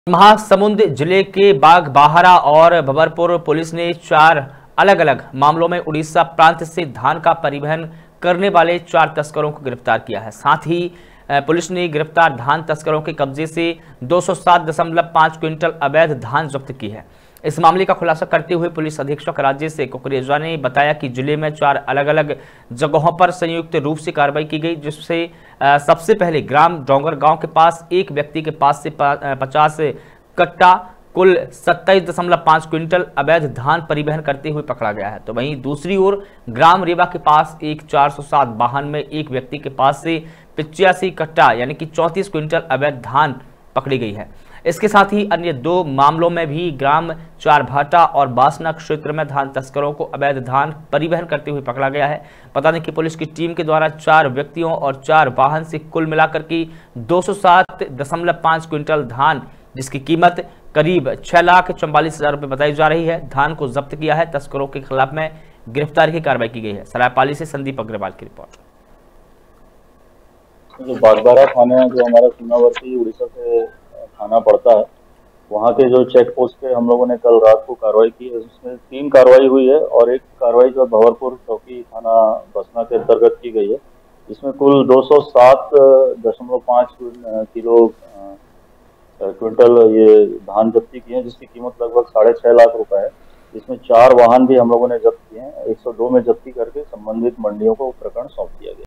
महासमुंद जिले के बागबाहरा और भबरपुर पुलिस ने 4 अलग अलग मामलों में उड़ीसा प्रांत से धान का परिवहन करने वाले 4 तस्करों को गिरफ्तार किया है। साथ ही पुलिस ने गिरफ्तार धान तस्करों के कब्जे से 207.5 क्विंटल अवैध धान जब्त की है। इस मामले का खुलासा करते हुए पुलिस अधीक्षक राजेश कुकरेजा ने बताया कि जिले में 4 अलग अलग जगहों पर संयुक्त रूप से कार्रवाई की गई, जिससे सबसे पहले ग्राम डोंगर गांव के पास एक व्यक्ति के पास से 50 कट्टा कुल 27.5 क्विंटल अवैध धान परिवहन करते हुए पकड़ा गया है। तो वहीं दूसरी ओर ग्राम रेवा के पास एक 407 वाहन में एक व्यक्ति के पास से 85 कट्टा यानी कि 34 क्विंटल अवैध धान पकड़ी गई है। इसके साथ ही अन्य 2 मामलों में भी ग्राम चारभाटा और बासना क्षेत्र में धान तस्करों को अवैध धान परिवहन करते हुए पकड़ा गया है। बता दें कि पुलिस की टीम के द्वारा 4 व्यक्तियों और 4 वाहन से कुल मिलाकर की 207.5 क्विंटल धान, जिसकी कीमत करीब 6,44,000 रुपये बताई जा रही है, धान को जब्त किया है। तस्करों के खिलाफ में गिरफ्तारी की कार्रवाई की गई है। सरायपाली से संदीप अग्रवाल की रिपोर्ट। जो बागबाहरा थाना जो हमारा सीमावर्ती उड़ीसा से थाना पड़ता है, वहाँ के जो चेक पोस्ट पे हम लोगों ने कल रात को कार्रवाई की है। उसमें 3 कार्रवाई हुई है और एक कार्रवाई जो भंवरपुर चौकी थाना बसना के अंतर्गत की गई है। इसमें कुल 207.5 किलो क्विंटल ये धान जब्ती की है, जिसकी कीमत लगभग 6.5 लाख रुपए है। इसमें 4 वाहन भी हम लोगों ने जब्त किए हैं। 102 में जब्ती करके संबंधित मंडियों को प्रकरण सौंप दिया गया।